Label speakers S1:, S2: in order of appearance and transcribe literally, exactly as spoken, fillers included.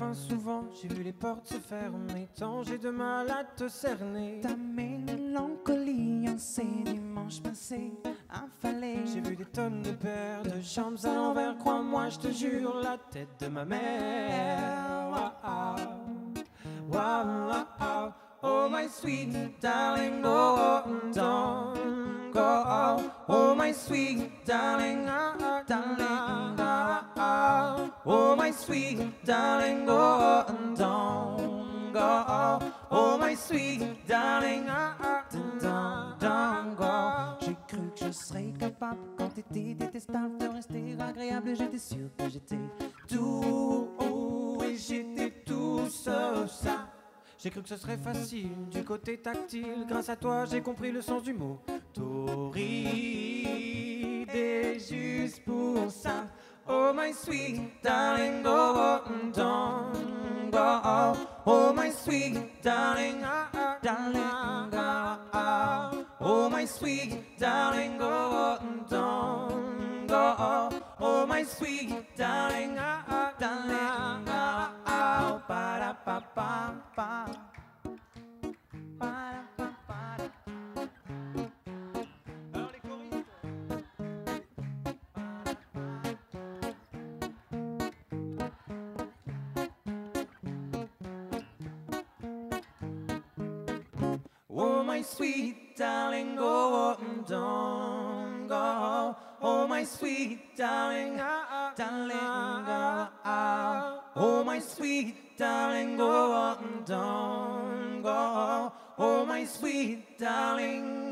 S1: fin souvent, j'ai vu les portes se fermer. Tant j'ai de mal à te cerner.
S2: Ta mélancolie en ces dimanches passés affalés.
S1: J'ai vu des tonnes de paires de jambes à l'envers. Crois-moi, je te jure, la tête de ma mère. Wow, wow, wow. Oh my sweet darling, oh, don't go. Oh my sweet darling, oh, darling, oh, oh my sweet darling, oh, don't go. Oh my sweet darling, oh, don't, don't go.
S2: J'ai cru que je serais capable quand t'étais détestable de rester agréable. J'étais sûr que j'étais
S1: Tout, oh, et j'étais tout sauf ça. J'ai cru que ce serait facile du côté tactile. Grâce à toi, j'ai compris le sens du mot torride. Et juste pour ça, oh my sweet darling, oh, don't go. Oh my sweet darling, oh, darling, oh, oh my sweet darling, oh, don't go. Oh my sweet darling, oh, darling, oh, oh, ba ba ba ba. Alors les choristes. Oh my sweet darling, oh, don't go. Oh my sweet darling, oh, darling, oh, oh. Oh my sweet darling, oh, don't go. Oh my sweet darling.